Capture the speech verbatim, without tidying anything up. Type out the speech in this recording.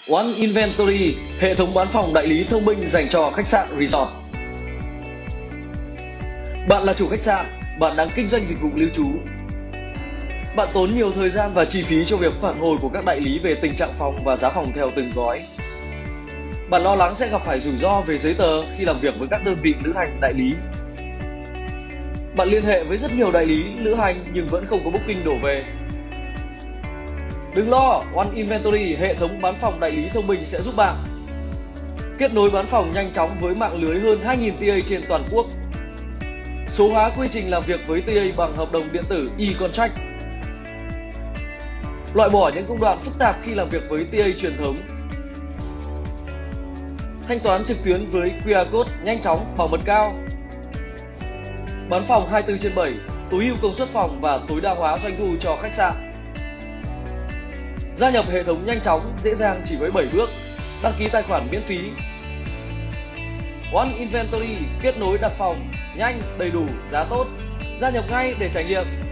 One Inventory, hệ thống bán phòng đại lý thông minh dành cho khách sạn resort. Bạn là chủ khách sạn, bạn đang kinh doanh dịch vụ lưu trú. Bạn tốn nhiều thời gian và chi phí cho việc phản hồi của các đại lý về tình trạng phòng và giá phòng theo từng gói. Bạn lo lắng sẽ gặp phải rủi ro về giấy tờ khi làm việc với các đơn vị lữ hành đại lý. Bạn liên hệ với rất nhiều đại lý lữ hành nhưng vẫn không có booking đổ về. Đừng lo, One Inventory, hệ thống bán phòng đại lý thông minh sẽ giúp bạn. Kết nối bán phòng nhanh chóng với mạng lưới hơn hai nghìn tê a trên toàn quốc. Số hóa quy trình làm việc với tê a bằng hợp đồng điện tử e-contract. Loại bỏ những công đoạn phức tạp khi làm việc với tê a truyền thống. Thanh toán trực tuyến với quy rờ code nhanh chóng, bảo mật cao. Bán phòng hai mươi tư trên bảy, tối ưu công suất phòng và tối đa hóa doanh thu cho khách sạn. Gia nhập hệ thống nhanh chóng, dễ dàng chỉ với bảy bước. Đăng ký tài khoản miễn phí. One Inventory, kết nối đặt phòng, nhanh, đầy đủ, giá tốt. Gia nhập ngay để trải nghiệm.